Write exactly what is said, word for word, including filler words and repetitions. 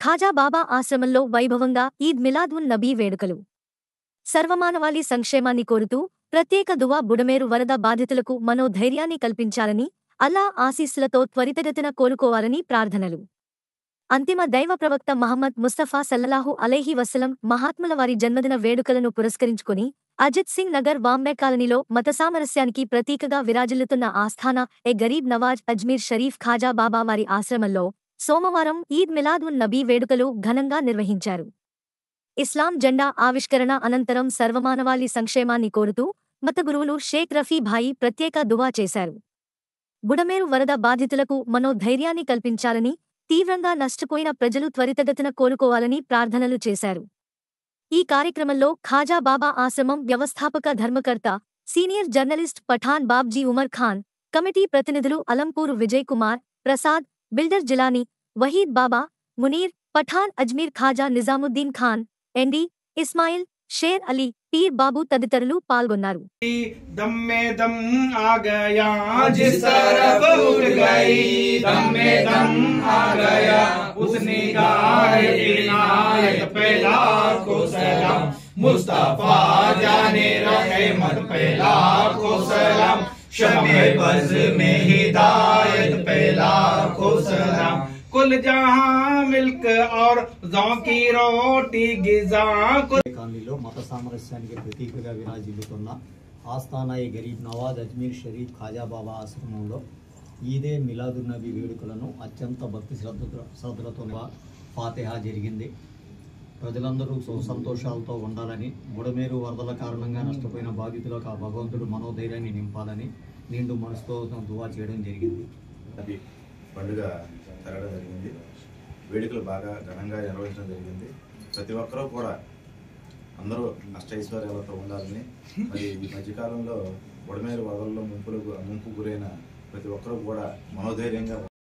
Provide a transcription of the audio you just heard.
ఖాజా బాబా ఆశ్రమంలో వైభవంగా ఈద్ మిలాద్ ఉన్ నబీ వేడుకలు. సర్వమానవాళి సంక్షేమాన్ని కోరుతూ ప్రత్యేక దువా. బుడమేరు వరద బాధితులకు మనోధైర్యాన్ని కల్పించాలని, అల్లా ఆశీస్సులతో త్వరితగతిన కోలుకోవాలని ప్రార్థనలు. అంతిమ దైవ ప్రవక్త మహమ్మద్ ముస్తఫా సల్లల్లాహు అలైహి వసల్లం మహాత్ముల వారి జన్మదిన వేడుకలను పురస్కరించుకుని అజిత్ సింగ్ నగర్ వాంబే కాలనీలో మత సామరస్యానికి ప్రతీకగా విరాజిల్లుతున్న ఆస్థానా ఎ గరీబ్ నవాజ్ అజ్మీర్ షరీఫ్ ఖాజా బాబా వారి ఆశ్రమంలో సోమవారం ఈద్ మిలాద్ ఉన్ నబీ వేడుకలు ఘనంగా నిర్వహించారు. ఇస్లాం జెండా ఆవిష్కరణ అనంతరం సర్వమానవాళి సంక్షేమాన్ని కోరుతూ మత గురువులు షేక్ రఫీ భాయి ప్రత్యేక దువా చేశారు. బుడమేరు వరద బాధితులకు మనోధైర్యాన్ని కల్పించాలని, తీవ్రంగా నష్టపోయిన ప్రజలు త్వరితగతిన కోలుకోవాలని ప్రార్థనలు చేశారు. ఈ కార్యక్రమంలో ఖాజా బాబా ఆశ్రమం వ్యవస్థాపక ధర్మకర్త, senior journalist Pathan Babji Umar Khan, committee ప్రతినిధులు అలంపూర్ విజయ్ కుమార్, ప్రసాద్, బిల్డర్ జిలానీ, వహీద్ బాబా, మునీర్, పఠాన్ అజ్మీర్ ఖాజా నిజాముద్దీన్ ఖాన్, ఎండి ఇస్మాయిల్, షేర్ అలీ, పీర్ బాబు తదితరులు పాల్గొన్నారు. दम में दम आ गया जिस तरफ उठ गई, दम में दम आ गया उस निगाह इनायत पे लाखों सलाम, मुस्तफा जाने रहमत पे लाखों सलाम, शमे बज़ में हिदायत पे लाखों सलाम, कुल जहां मिल्क और जौ की रोटी गिजा కాలనీలో మత సామరస్యానికి ప్రతీకగా విరాజిల్లుతున్న ఆస్థానా ఎ గరీబ్ నవాజ్ అజ్మీర్ షరీఫ్ ఖాజా బాబా ఆశ్రమంలో ఈదే మిలాదున్ నబీ వేడుకలను అత్యంత భక్తి శ్రద్ధ శ్రద్ధలతో ఫాతిహా జరిగింది. ప్రజలందరూ సుఖ సంతోషాలతో ఉండాలని, బుడమేరు వరదల కారణంగా నష్టపోయిన బాధితులకు ఆ భగవంతుడు మనోధైర్యాన్ని నింపాలని నిండు మనసుతో దువా చేయడం జరిగింది. నబీ పండుగ జరగడం జరిగింది. వేడుకలు బాగా ఘనంగా నిర్వహించడం జరిగింది. ప్రతి ఒక్కరూ కూడా అందరూ అష్టైశ్వర్యాలతో ఉండాలని, మరి ఈ మధ్యకాలంలో బుడమేరు వరదల్లో ముంపులు ముంపు గురైన ప్రతి ఒక్కరూ కూడా మనోధైర్యంగా